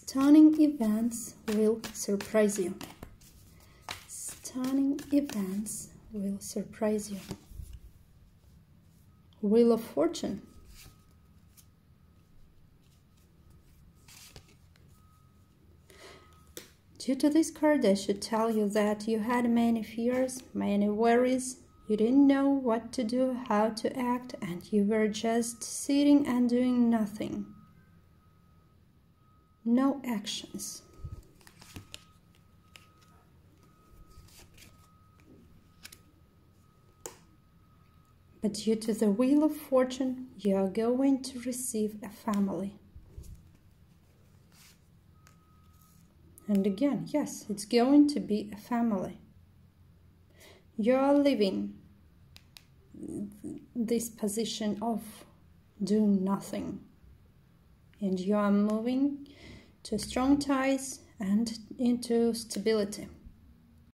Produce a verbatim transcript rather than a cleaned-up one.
Stunning events will surprise you. Stunning events will surprise you. Wheel of Fortune. Due to this card, I should tell you that you had many fears, many worries. You didn't know what to do, how to act, and you were just sitting and doing nothing. No actions. But due to the Wheel of Fortune, you are going to receive a family. And again, yes, it's going to be a family. You are leaving this position of doing nothing. And you are moving to strong ties and into stability.